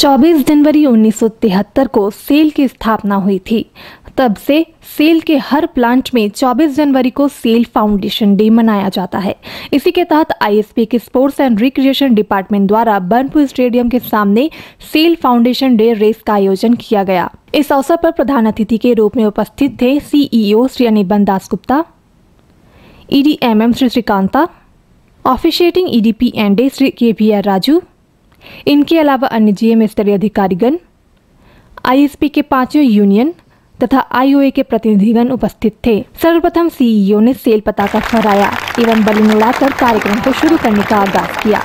24 जनवरी 1973 को सेल की स्थापना हुई थी। तब से सेल के हर प्लांट में 24 जनवरी को सेल फाउंडेशन डे मनाया जाता है। इसी के तहत आईएसपी के स्पोर्ट्स एंड रिक्रिएशन डिपार्टमेंट द्वारा बर्नपुर स्टेडियम के सामने सेल फाउंडेशन डे रेस का आयोजन किया गया। इस अवसर पर प्रधान अतिथि के रूप में उपस्थित थे CEO Shri Anibandh Dasgupta, EDMM Shri Shrikanta, officiating EDP and Shri KVR Raju. इनके अलावा अन्य जीएम स्तरीय अधिकारीगण, आईएसपी के पांचों यूनियन तथा आईओए के प्रतिनिधिगण उपस्थित थे। सर्वप्रथम सीईओ ने सेल पताका फहराया एवं बलून उड़ाकर कार्यक्रम को शुरू करने का आगाज किया।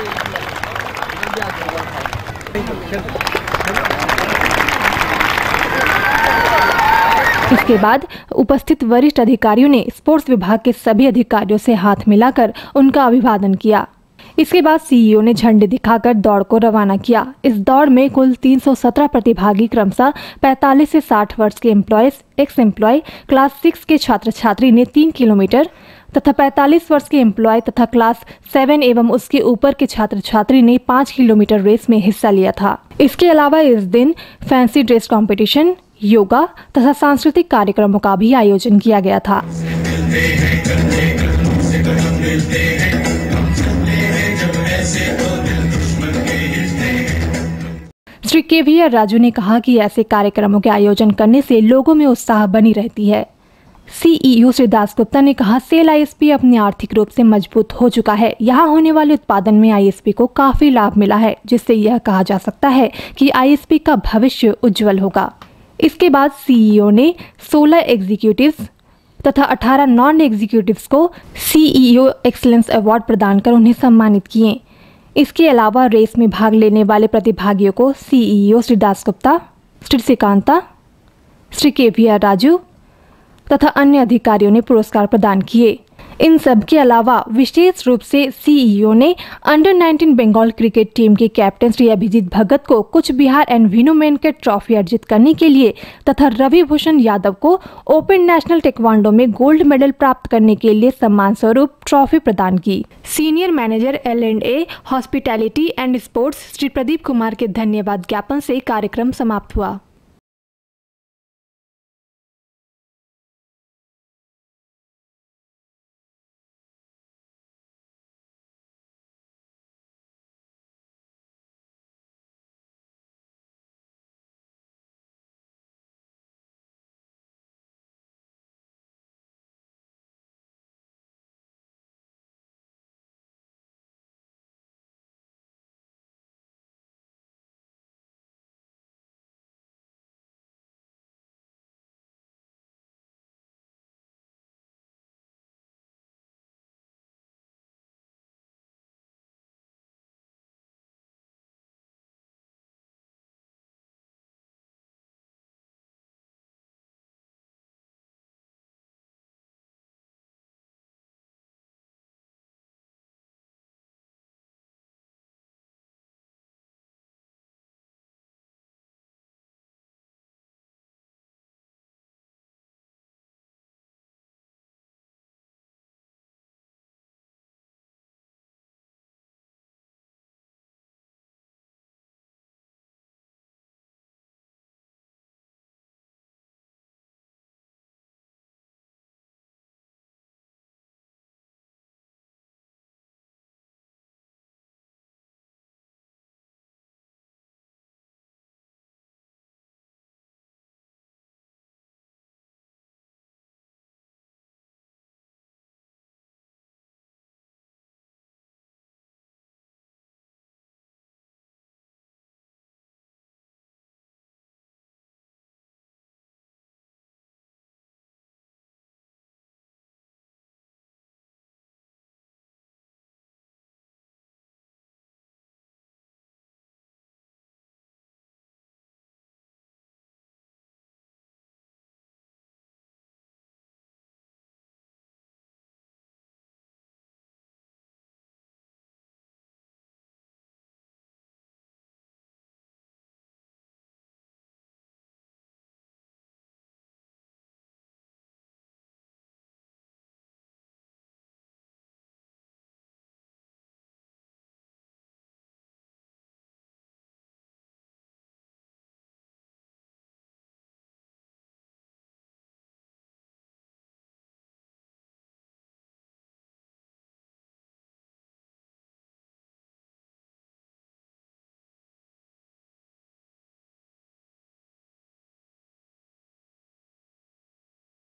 इसके बाद उपस्थित वरिष्ठ अधिकारियों ने स्पोर्ट्स विभाग के सभी अधिकारियों से हाथ मिलाकर उनका अभिवादन किया। इसके बाद सीईओ ने झंडे दिखाकर दौड़ को रवाना किया। इस दौड़ में कुल 317 प्रतिभागी क्रमशः 45 से 60 वर्ष के एम्प्लॉयज, एक्स एम्प्लॉय, क्लास 6 के छात्र छात्री ने 3 किलोमीटर तथा 45 वर्ष के एम्प्लॉय तथा क्लास 7 एवं उसके ऊपर के छात्र छात्री ने 5 किलोमीटर रेस में हिस्सा लिया था। इसके अलावा इस दिन फैंसी ड्रेस कॉम्पिटिशन, योगा तथा सांस्कृतिक कार्यक्रमों का भी आयोजन किया गया था। श्री केवीआर राजू ने कहा कि ऐसे कार्यक्रमों के आयोजन करने से लोगों में उत्साह बनी रहती है। सीईओ श्री दासगुप्ता ने कहा, सेल आईएसपी अपनी आर्थिक रूप से मजबूत हो चुका है। यहाँ होने वाले उत्पादन में आईएसपी को काफी लाभ मिला है, जिससे यह कहा जा सकता है कि आईएसपी का भविष्य उज्जवल होगा। इसके बाद सीईओ ने 16 एग्जीक्यूटिव्स तथा 18 नॉन एग्जीक्यूटिव्स को सीईओ एक्सीलेंस अवार्ड प्रदान कर उन्हें सम्मानित किए। इसके अलावा रेस में भाग लेने वाले प्रतिभागियों को सीईओ श्री दासगुप्ता, श्री श्रीकांता, श्री केवीआर राजू तथा अन्य अधिकारियों ने पुरस्कार प्रदान किए। इन सब के अलावा विशेष रूप से सीईओ ने अंडर 19 बंगाल क्रिकेट टीम के कैप्टन श्री अभिजीत भगत को कुछ बिहार एंड विनुमेन के ट्रॉफी अर्जित करने के लिए तथा रवि भूषण यादव को ओपन नेशनल टेक्वांडो में गोल्ड मेडल प्राप्त करने के लिए सम्मान स्वरूप ट्रॉफी प्रदान की। Senior manager L&A hospitality and sports Shri Pradeep Kumar के धन्यवाद ज्ञापन से कार्यक्रम समाप्त हुआ।